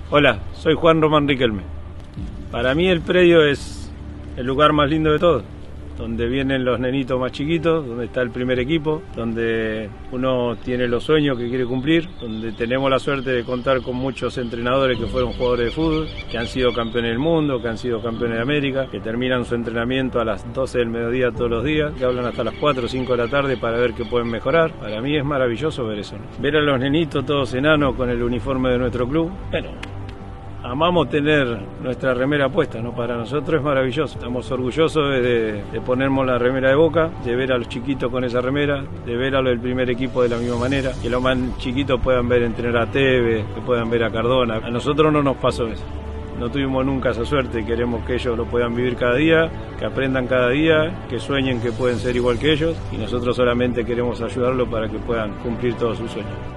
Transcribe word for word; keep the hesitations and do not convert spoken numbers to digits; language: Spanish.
Hola, soy Juan Román Riquelme. Para mí el predio es el lugar más lindo de todo, donde vienen los nenitos más chiquitos, donde está el primer equipo, donde uno tiene los sueños que quiere cumplir, donde tenemos la suerte de contar con muchos entrenadores que fueron jugadores de fútbol, que han sido campeones del mundo, que han sido campeones de América, que terminan su entrenamiento a las doce del mediodía todos los días, que hablan hasta las cuatro o cinco de la tarde para ver qué pueden mejorar. Para mí es maravilloso ver eso, ¿no? Ver a los nenitos todos enanos con el uniforme de nuestro club. Bueno, amamos tener nuestra remera puesta, ¿no? Para nosotros es maravilloso. Estamos orgullosos de, de ponernos la remera de Boca, de ver a los chiquitos con esa remera, de ver a los del primer equipo de la misma manera, que los más chiquitos puedan ver entrenar a Tevez, que puedan ver a Cardona. A nosotros no nos pasó eso. No tuvimos nunca esa suerte, queremos que ellos lo puedan vivir cada día, que aprendan cada día, que sueñen que pueden ser igual que ellos, y nosotros solamente queremos ayudarlos para que puedan cumplir todos sus sueños.